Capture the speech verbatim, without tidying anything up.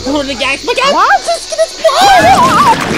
Totally gags. Look out! What? Just get it.